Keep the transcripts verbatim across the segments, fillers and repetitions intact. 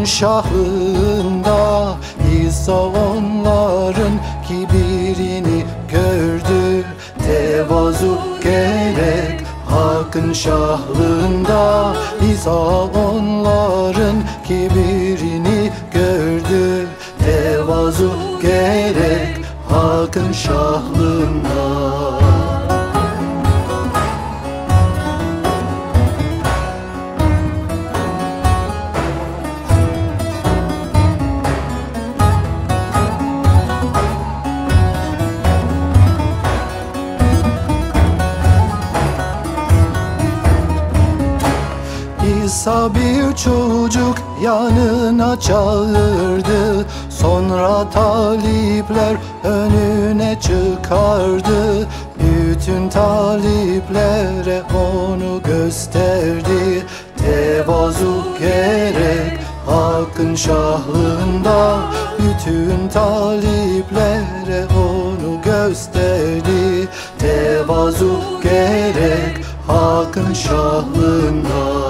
Hakkın şahında İsa onların kibirini gördü. Tevazu gerek Hakkın şahlığında İsa onların kibirini gördü. Tevazu gerek Hakkın şahlığında. İsa bir çocuk yanına çağırdı. Sonra talipler önüne çıkardı. Bütün taliplere onu gösterdi. Tevazu gerek Hakkın şahlığında bütün taliplere onu gösterdi. Tevazu gerek Hakkın şahlığında.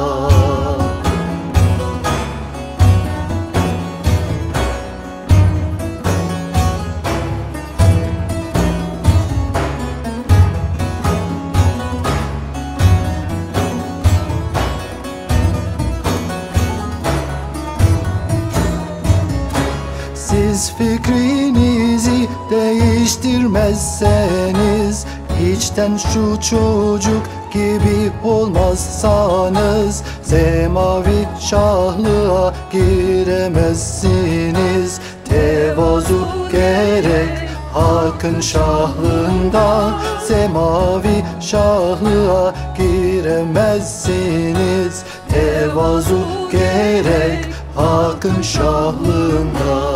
Siz fikrinizi değiştirmezseniz, içten şu çocuk gibi olmazsanız, semavi şahlığa giremezsiniz. Tevazu gerek Hakkın şahlığında, semavi şahlığa giremezsiniz. Tevazu gerek Hakkın şahlığında.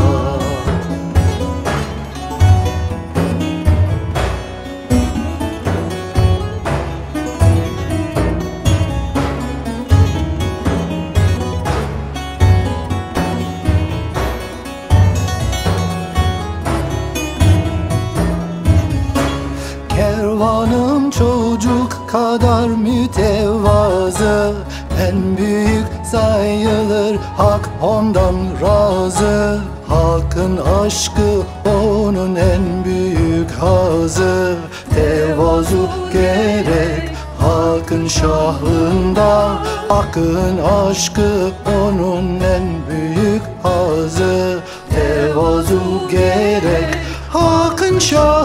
Kervanım çocuk kadar mütevazı, en büyük sayılır Hak ondan razı. Hakkın aşkı onun en büyük hazı. Tevazu gerek Hakkın şahlığında, Hakkın aşkı onun en büyük hazı. Tevazu gerek Hakkın şahlığında.